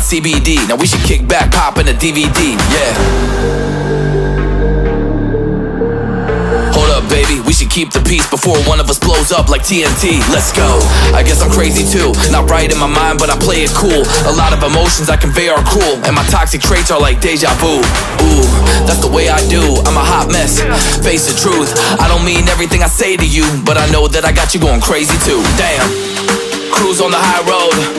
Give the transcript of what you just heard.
got CBD. Now we should kick back, pop in a DVD, yeah. Hold up, baby, we should keep the peace before one of us blows up like TNT. Let's go. I guess I'm crazy too, not right in my mind, but I play it cool. A lot of emotions I convey are cruel, and my toxic traits are like deja vu. Ooh, that's the way I do, I'm a hot mess. Face the truth, I don't mean everything I say to you, but I know that I got you going crazy too. Damn, cruise on the high road.